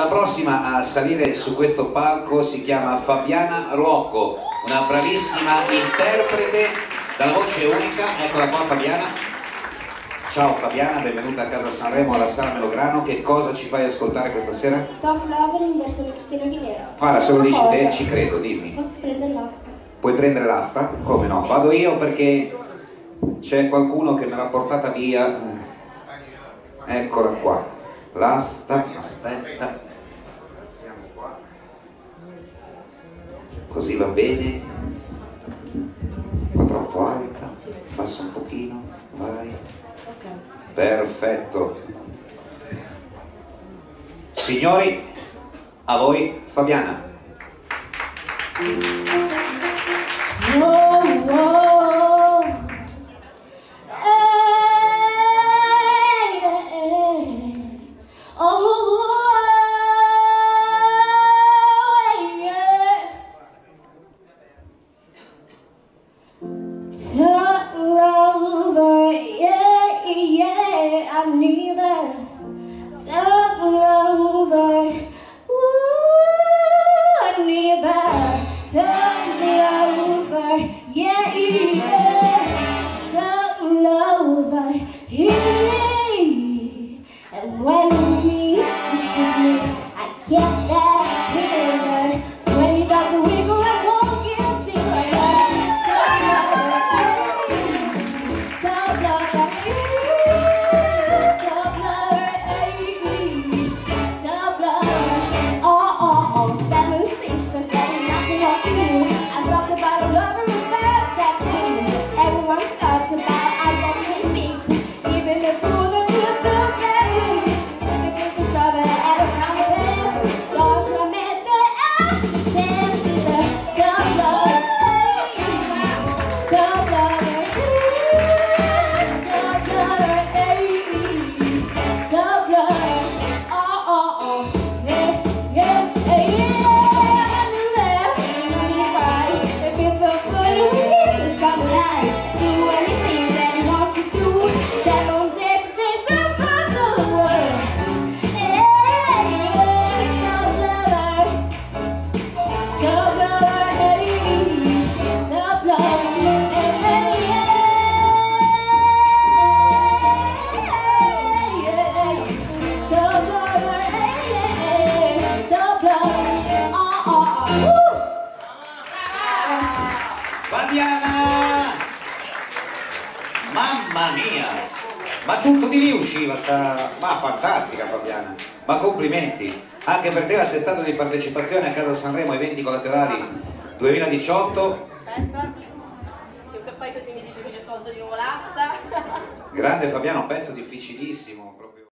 la prossima a salire su questo palco si chiama Fabiana Ruocco, una bravissima interprete dalla voce unica. Eccola qua Fabiana. Ciao Fabiana, benvenuta a Casa Sanremo alla Sala Melograno. Che cosa ci fai ascoltare questa sera? Tough Lover in versione Cristina Aguilera. Guarda, se lo dici te ci credo, dimmi. Posso prendere l'asta? Puoi prendere l'asta? Come no? Vado io perché c'è qualcuno che me l'ha portata via. Eccola qua. L'asta, aspetta. Siamo qua. Così va bene. Un po' troppo alta. Passa un pochino. Vai. Perfetto. Signori, a voi Fabiana. I need that turn over. Ooh, I need that turn over. Yeah, turn over. Yeah. And when he kisses me, I get that shiver. When he does a wiggle and won't give see like that. Turn over. Fabiana! Mamma mia! Ma tutto di lì usciva sta... Ma fantastica Fabiana! Ma complimenti! Anche per te l'attestato di partecipazione a Casa Sanremo Eventi Collaterali 2018. Aspetta, che poi così mi dice che gli ho tolto di nuovo l'asta. Grande Fabiana, un pezzo difficilissimo proprio.